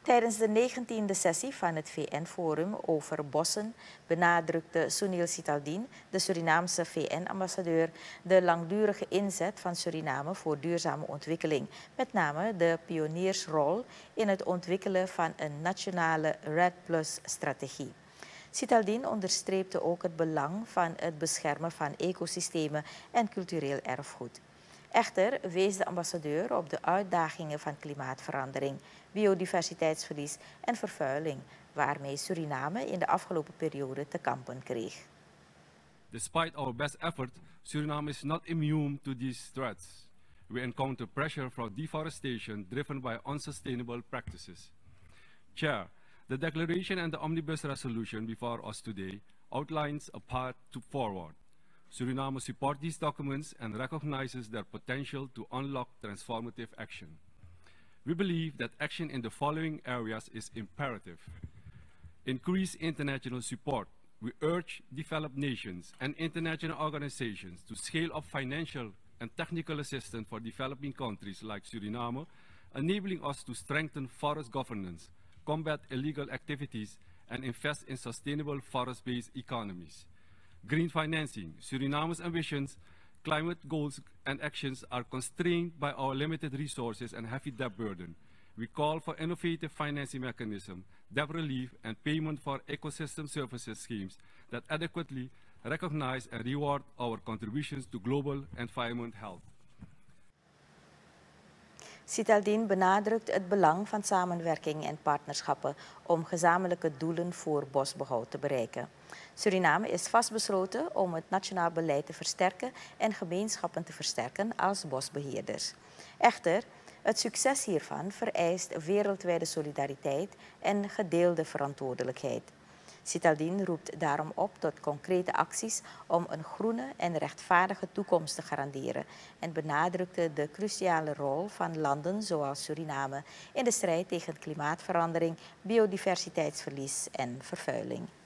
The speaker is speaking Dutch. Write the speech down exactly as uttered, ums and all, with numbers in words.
Tijdens de negentiende sessie van het V N-forum over bossen benadrukte Sunil Sitaldin, de Surinaamse V N-ambassadeur, de langdurige inzet van Suriname voor duurzame ontwikkeling, met name de pioniersrol in het ontwikkelen van een nationale REDD Plus-strategie. Sitaldin onderstreepte ook het belang van het beschermen van ecosystemen en cultureel erfgoed. Echter wees de ambassadeur op de uitdagingen van klimaatverandering, biodiversiteitsverlies en vervuiling, waarmee Suriname in de afgelopen periode te kampen kreeg. Despite our best effort, Suriname is not immune to these threats. We encounter pressure from deforestation driven by unsustainable practices. Chair, the declaration and the omnibus resolution before us today outlines a path to forward. Suriname supports these documents and recognizes their potential to unlock transformative action. We believe that action in the following areas is imperative. Increase international support. We urge developed nations and international organizations to scale up financial and technical assistance for developing countries like Suriname, enabling us to strengthen forest governance, combat illegal activities, and invest in sustainable forest-based economies. Green financing. Suriname's ambitions, climate goals, and actions are constrained by our limited resources and heavy debt burden. We call for innovative financing mechanisms, debt relief, and payment for ecosystem services schemes that adequately recognize and reward our contributions to global environment health. Sitaldin benadrukt het belang van samenwerking en partnerschappen om gezamenlijke doelen voor bosbehoud te bereiken. Suriname is vastbesloten om het nationaal beleid te versterken en gemeenschappen te versterken als bosbeheerders. Echter, het succes hiervan vereist wereldwijde solidariteit en gedeelde verantwoordelijkheid. Sitaldin roept daarom op tot concrete acties om een groene en rechtvaardige toekomst te garanderen en benadrukte de cruciale rol van landen zoals Suriname in de strijd tegen klimaatverandering, biodiversiteitsverlies en vervuiling.